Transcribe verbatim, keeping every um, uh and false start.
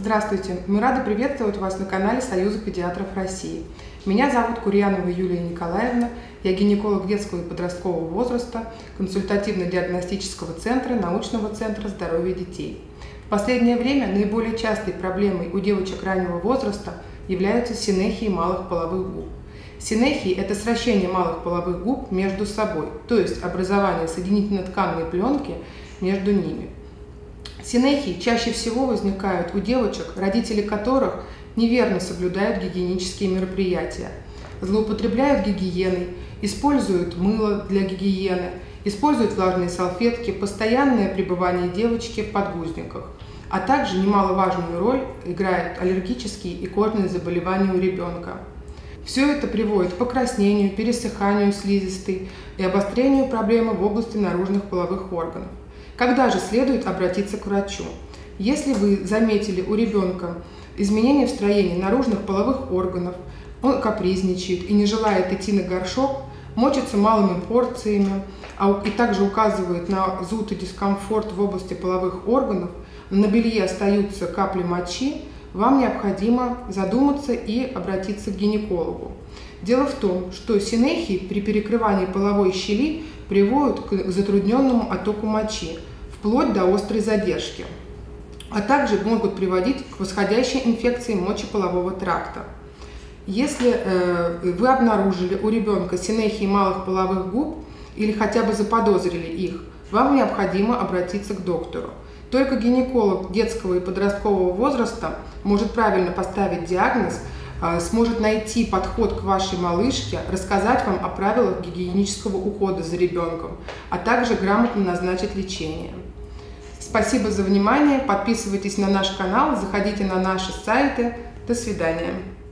Здравствуйте! Мы рады приветствовать вас на канале Союза педиатров России. Меня зовут Курьянова Юлия Николаевна, я гинеколог детского и подросткового возраста консультативно-диагностического центра научного центра здоровья детей. В последнее время наиболее частой проблемой у девочек раннего возраста являются синехии малых половых губ. Синехии – это сращение малых половых губ между собой, то есть образование соединительно-тканной пленки между ними. Синехии чаще всего возникают у девочек, родители которых неверно соблюдают гигиенические мероприятия, злоупотребляют гигиеной, используют мыло для гигиены, используют влажные салфетки, постоянное пребывание девочки в подгузниках, а также немаловажную роль играют аллергические и кожные заболевания у ребенка. Все это приводит к покраснению, пересыханию слизистой и обострению проблемы в области наружных половых органов. Когда же следует обратиться к врачу? Если вы заметили у ребенка изменения в строении наружных половых органов, он капризничает и не желает идти на горшок, мочится малыми порциями, и также указывает на зуд и дискомфорт в области половых органов, на белье остаются капли мочи, вам необходимо задуматься и обратиться к гинекологу. Дело в том, что синехии при перекрывании половой щели приводят к затрудненному оттоку мочи, вплоть до острой задержки, а также могут приводить к восходящей инфекции мочеполового тракта. Если э, вы обнаружили у ребенка синехии малых половых губ или хотя бы заподозрили их, вам необходимо обратиться к доктору. Только гинеколог детского и подросткового возраста может правильно поставить диагноз, сможет найти подход к вашей малышке, рассказать вам о правилах гигиенического ухода за ребенком, а также грамотно назначить лечение. Спасибо за внимание, подписывайтесь на наш канал, заходите на наши сайты. До свидания.